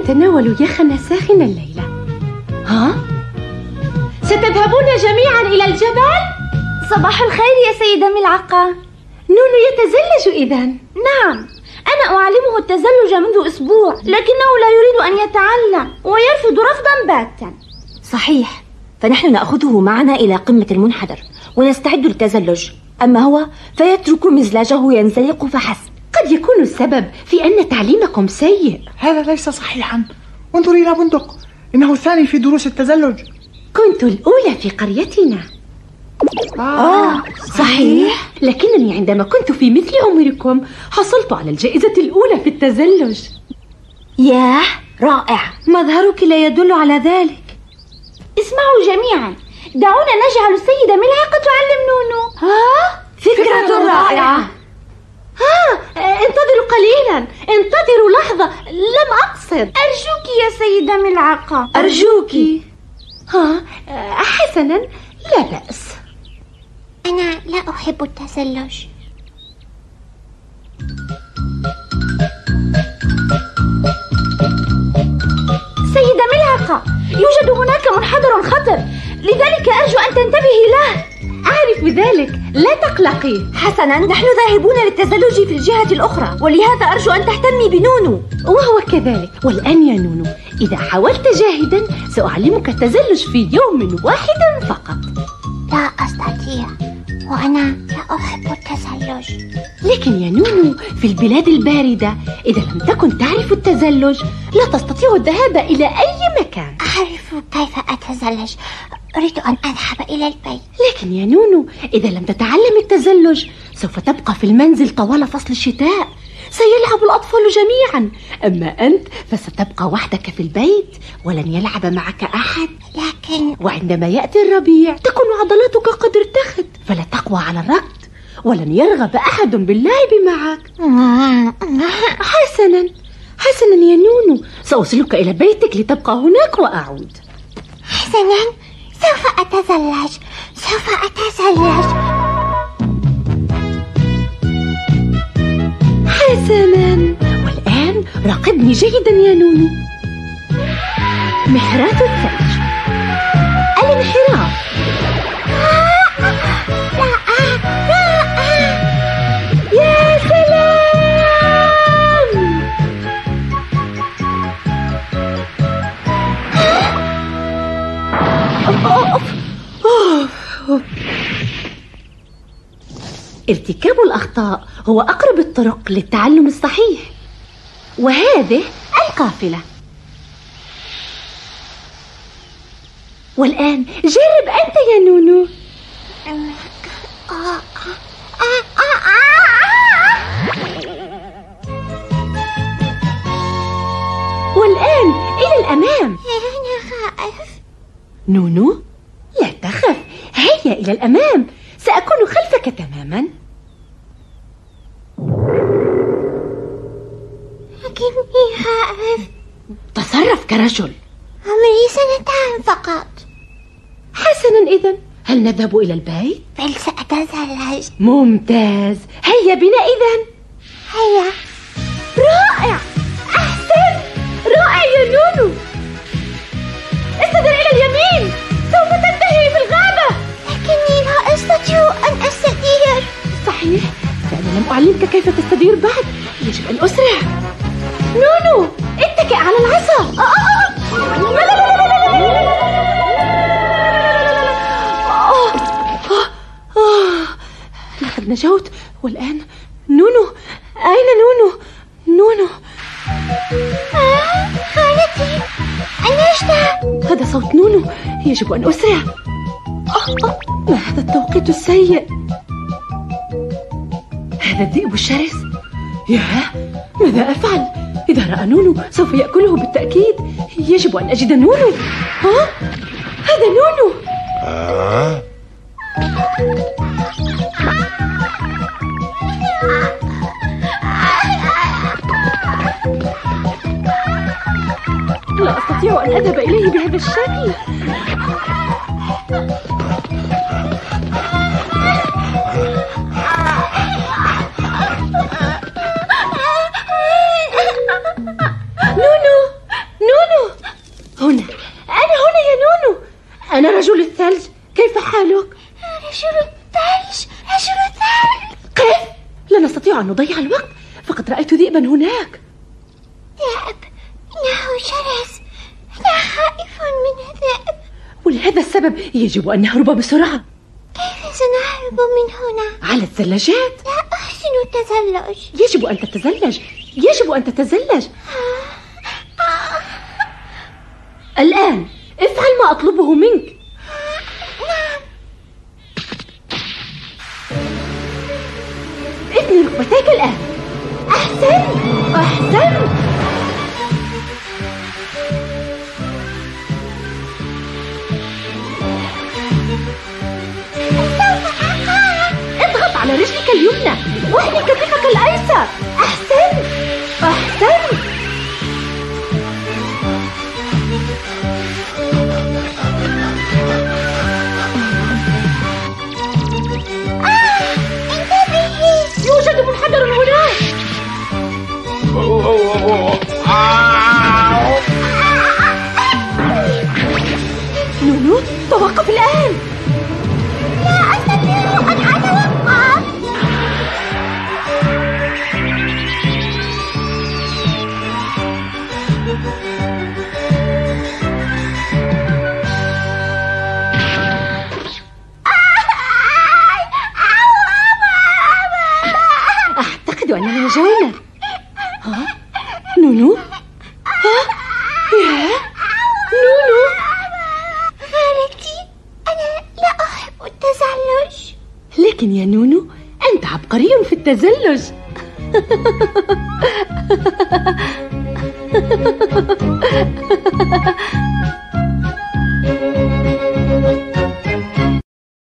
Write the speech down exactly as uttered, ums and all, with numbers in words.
نتناول يخنا ساخنا الليلة. ها؟ ستذهبون جميعا إلى الجبل؟ صباح الخير يا سيدة ملعقة. نونو يتزلج إذن؟ نعم، أنا أعلمه التزلج منذ أسبوع، لكنه لا يريد أن يتعلم ويرفض رفضا باتا. صحيح، فنحن نأخذه معنا إلى قمة المنحدر ونستعد للتزلج، أما هو فيترك مزلاجه ينزلق فحسب. قد يكون السبب في أن تعليمكم سيء. هذا ليس صحيحا. انظر إلى بندق، إنه الثاني في دروس التزلج. كنت الأولى في قريتنا. آه, آه صحيح. لكنني عندما كنت في مثل عمركم حصلت على الجائزة الأولى في التزلج. ياه، رائع. مظهرك لا يدل على ذلك. اسمعوا جميعا، دعونا نجعل السيدة ملعقة تعلم نونو. ها؟ فكرة, فكرة رائعة. ها، انتظروا قليلا، انتظروا لحظة، لم أقصد. أرجوك يا سيدة ملعقة، أرجوك. ها، حسنا، لا بأس. أنا لا أحب التزلج. سيدة ملعقة، يوجد هناك منحدر خطر، لذلك أرجو أن تنتبهي له. أعرف بذلك، لا تقلقي. حسنا، نحن ذاهبون للتزلج في الجهة الأخرى، ولهذا أرجو أن تهتمي بنونو. وهو كذلك. والآن يا نونو، إذا حاولت جاهدا سأعلمك التزلج في يوم واحد فقط. لا أستطيع، وأنا لا أحب التزلج. لكن يا نونو، في البلاد الباردة إذا لم تكن تعرف التزلج لا تستطيع الذهاب إلى أي مكان. أعرف كيف أتزلج، أريد أن أذهب إلى البيت. لكن يا نونو، إذا لم تتعلم التزلج سوف تبقى في المنزل طوال فصل الشتاء. سيلعب الأطفال جميعا، أما أنت فستبقى وحدك في البيت ولن يلعب معك أحد. لكن وعندما يأتي الربيع تكون عضلاتك قد ارتخت، فلا تقوى على الركض، ولن يرغب أحد باللعب معك. حسنا حسنا يا نونو، سأوصلك إلى بيتك لتبقى هناك وأعود. حسنا، سوف أتزلج، سوف أتزلج. حسنا، والآن راقبني جيدا يا نونو. محراث الثلج، الانحراف. يا سلام! ارتكاب الأخطاء هو أقرب الطرق للتعلم الصحيح، وهذه القافلة. والآن جرب أنت يا نونو. والآن إلى الأمام. أنا خائف. نونو، لا تخف، هيا إلى الأمام، سأكون خلفك تماما. لكني خائف. تصرف كرجل. عمري سنتان فقط. حسنا، إذن هل نذهب إلى البيت؟ بل سأتزلج. ممتاز، هيا بنا إذن. هيا. رائع، أحسن، رائع يا نونو. استدر إلى اليمين، سوف تنتهي في الغابة. لكني لا أستطيع أن أستدير. صحيح، فأنا لم أعلمك كيف تستدير بعد، يجب أن أسرع. نونو، اتكئ على العصا. آه آه آه آه. لقد نجوت. والآن نونو، أين نونو؟ نونو. آه، خالتي، النجدة. هذا صوت نونو، يجب أن أسرع. آه آه. ما هذا التوقيت السيء؟ هذا الذئب الشرس. ياه، ماذا أفعل؟ إذا رأى نونو سوف يأكله بالتأكيد. يجب أن أجد نونو. ها؟ هذا نونو. آه؟ لا أستطيع أن أذهب إليه بهذا الشكل. نونو، كيف حالك؟ رجل الثلج، رجل الثلج. قف، لا نستطيع أن نضيع الوقت، فقد رأيت ذئبا هناك. ذئب؟ إنه شرس، أنا خائف من الذئب. ولهذا السبب يجب أن نهرب بسرعة. كيف سنهرب من هنا؟ على الثلاجات. لا أحسن التزلج. يجب أن تتزلج، يجب أن تتزلج. الآن افعل ما أطلبه منك. نعم. اثني ركبتيك الآن. أحسن أحسن. اضغط على رجلك اليمنى واحمي كتفك الأيسر. أحسن أحسن. يوجد منحدر هناك. نونو توقف الآن. لا أستطيع أن أتوقف. أعتقد أننا نجونا. ها؟ نونو؟ ها؟ يا نونو؟ خالتي، أنا لا أحب التزلج. لكن يا نونو أنت عبقري في التزلج.